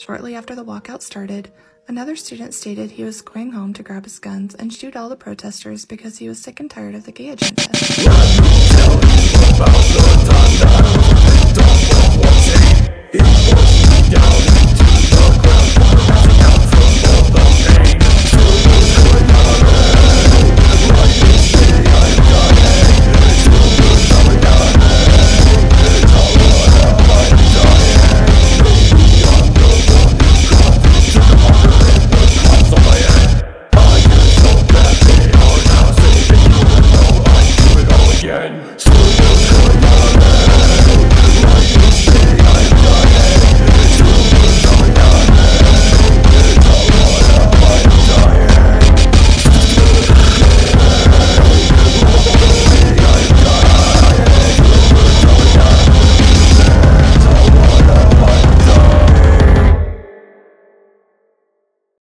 Shortly after the walkout started, another student stated he was going home to grab his guns and shoot all the protesters because he was sick and tired of the gay agenda.